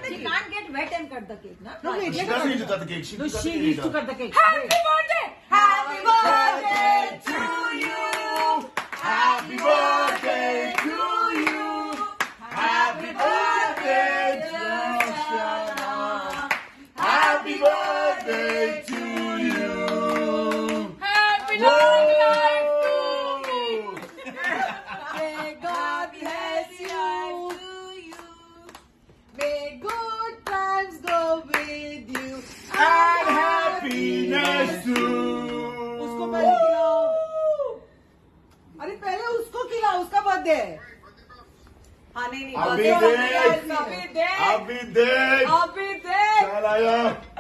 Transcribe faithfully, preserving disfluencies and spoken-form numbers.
cut the cake. She can't get wet and cut the cake, na? No, wait. She doesn't need to cut the cake. She No, can cut she the needs cake. to cut the cake. Happy birthday! Happy birthday to you! Happy birthday to you. Happy birthday, Darshana. Happy birthday to you. Happy Whoa. long life to you! May God bless you! May good times go with you! And happiness too. उसको पहले खिलाओ। अरे पहले उसको खिलाओ, उसका birthday है। हाँ नहीं नहीं अभी birthday देख। अभी अभी देख अभी देख अभी देख चल आया।